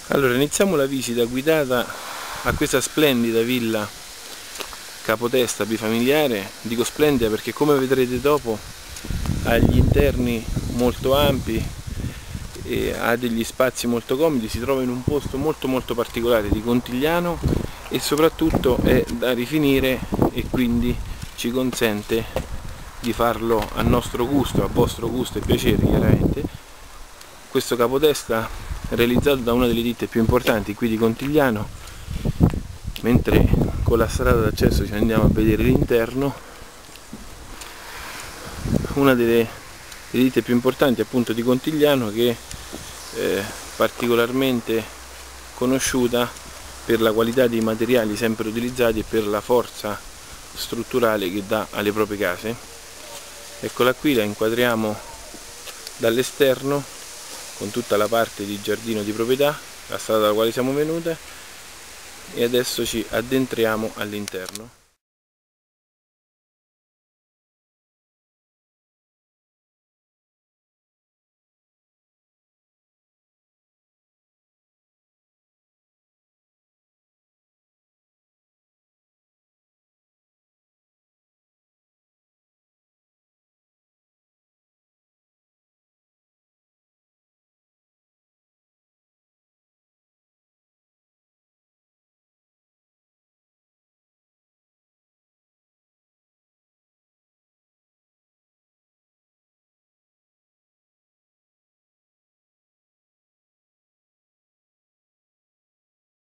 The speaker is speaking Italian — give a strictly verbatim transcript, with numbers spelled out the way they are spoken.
Allora, iniziamo la visita guidata a questa splendida villa capotesta bifamiliare. Dico splendida perché, come vedrete dopo, ha gli interni molto ampi e ha degli spazi molto comodi. Si trova in un posto molto molto particolare di Contigliano e soprattutto è da rifinire, e quindi ci consente di farlo a nostro gusto, a vostro gusto e piacere chiaramente. Questo capotesta realizzato da una delle ditte più importanti qui di Contigliano, mentre con la strada d'accesso ci andiamo a vedere l'interno. Una delle, delle ditte più importanti appunto di Contigliano, che è eh, particolarmente conosciuta per la qualità dei materiali sempre utilizzati e per la forza strutturale che dà alle proprie case. Eccola qui, la inquadriamo dall'esterno con tutta la parte di giardino di proprietà, la strada dalla quale siamo venute, e adesso ci addentriamo all'interno.